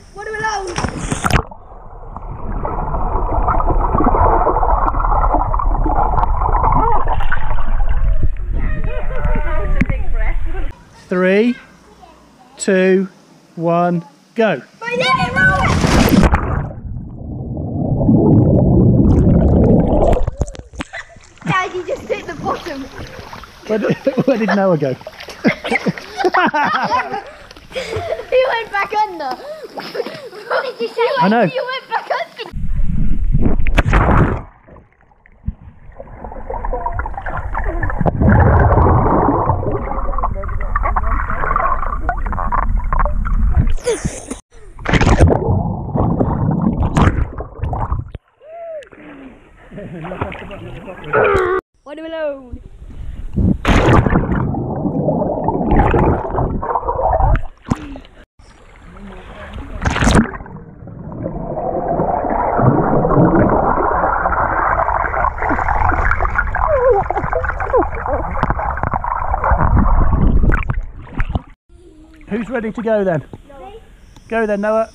What are we alone? That's a big breath. 3, 2, 1, go. Dad, you just hit the bottom. Where did Noah go? He went back under. What did you say? I know. You went back under. What are we alone? Who's ready to go then? No. Go then, Noah.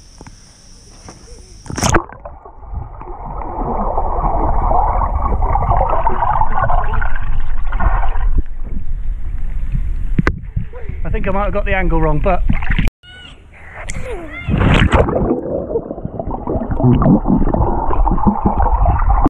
I think I might have got the angle wrong, but